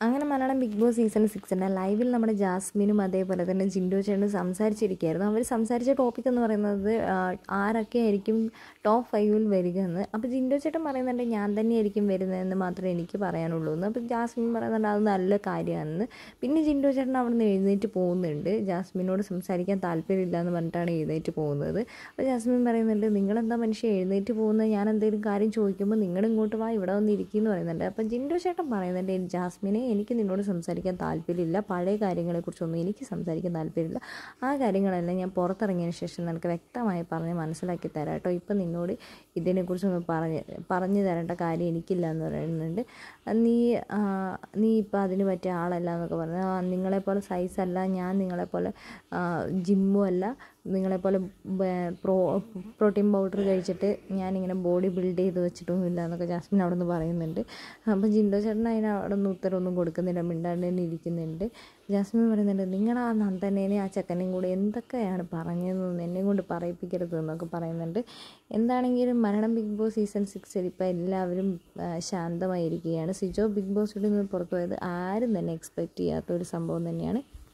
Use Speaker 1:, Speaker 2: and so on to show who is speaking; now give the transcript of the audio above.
Speaker 1: അങ്ങനെ Malayalam big boss season 6 ലൈവിൽ നമ്മുടെ ജാസ്മിനും അതേപോലെ തന്നെ ജിൻഡോ ചേട്ടനും സംസാരിച്ചിരിക്കുകയായിരുന്നു. അവർ സംസാരിച്ച ടോപ്പിക് എന്ന് പറയുന്നത് ആരൊക്കെ ആയിരിക്കും ടോപ്പ് 5 വരിക എന്ന്. അപ്പോൾ ജിൻഡോ ചേട്ടൻ പറയുന്നുണ്ട് ഞാൻ തന്നെയായിരിക്കും വരുന്നതെന്ന് മാത്രമേ എനിക്ക് പറയാനുള്ളൂ എന്ന്. അപ്പോൾ ജാസ്മിൻ പറയുന്നുണ്ട് അത് നല്ല കാര്യമാണെന്ന്. പിന്നെ ജിൻഡോ ചേട്ടൻ അവിടെ നിന്ന് എഴുന്നേറ്റ് പോകുന്നുണ്ട്. ജാസ്മിനോട് സംസാരിക്കാൻ താല്പര്യമില്ല എന്ന് പറഞ്ഞിട്ടാണ് എഴുന്നേറ്റ് പോകുന്നത്. അപ്പോൾ ജാസ്മിൻ പറയുന്നുണ്ട് നിങ്ങളെന്താ മനുഷ്യ എഴുന്നേറ്റ് പോകുന്നത്, ഞാൻ എന്തെങ്കിലും കാര്യം ചോദിക്കുമ്പോൾ നിങ്ങൾ ഇങ്ങോട്ട് വാ, ഇവിടെ വന്ന് ഇരിക്കുമെന്ന് പറയുന്നുണ്ട്. അപ്പോൾ ജിൻഡോ ചേട്ടൻ പറയുന്നുണ്ട് ജാസ്മിനെ എനിക്ക് നിന്നോട് സംസാരിക്കാൻ താല്പര്യമില്ല, പഴയ കാര്യങ്ങളെക്കുറിച്ചൊന്നും എനിക്ക് സംസാരിക്കാൻ താല്പര്യമില്ല, ആ കാര്യങ്ങളെല്ലാം ഞാൻ പുറത്തിറങ്ങിയതിന് ശേഷം നിനക്ക് വ്യക്തമായി പറഞ്ഞ് മനസ്സിലാക്കി തരാം കേട്ടോ, ഇപ്പം നിന്നോട് ഇതിനെക്കുറിച്ചൊന്നും പറഞ്ഞു തരേണ്ട കാര്യം എനിക്കില്ല എന്ന് പറയുന്നുണ്ട്. നീ ഇപ്പം അതിന് പറ്റിയ ആളല്ല എന്നൊക്കെ പറഞ്ഞു. നിങ്ങളെപ്പോലെ സൈസല്ല ഞാൻ, നിങ്ങളെപ്പോലെ ജിമ്മും അല്ല, നിങ്ങളെപ്പോലെ പ്രോട്ടീൻ പൗഡർ കഴിച്ചിട്ട് ഞാനിങ്ങനെ ബോഡി ബിൽഡ് ചെയ്ത് വെച്ചിട്ടൊന്നുമില്ല എന്നൊക്കെ ജാസ്മിൻ അവിടെ നിന്ന് പറയുന്നുണ്ട്. അപ്പോൾ ജിൻഡോ ചേട്ടൻ അതിന് അവിടെ നിന്ന് ഉത്തരവൊന്നും കൊടുക്കുന്നില്ല, മിണ്ടാണ്ട് തന്നെ ഇരിക്കുന്നുണ്ട്. ജാസ്മിൻ പറയുന്നുണ്ട് നിങ്ങൾ ആ നന്ദനേനെയും ആ ചെക്കനെയും കൂടെ എന്തൊക്കെയാണ് പറഞ്ഞതെന്ന് എന്നെ കൊണ്ട് പറയിപ്പിക്കരുത് എന്നൊക്കെ പറയുന്നുണ്ട്. എന്താണെങ്കിലും മലയാളം ബിഗ് ബോസ് സീസൺ 6 ഇപ്പോൾ എല്ലാവരും ശാന്തമായിരിക്കുകയാണ്. സിജോ ബിഗ് ബോസിൽ നിന്ന് പുറത്തു പോയത് ആരും തന്നെ എക്സ്പെക്റ്റ് ചെയ്യാത്ത ഒരു സംഭവം തന്നെയാണ്.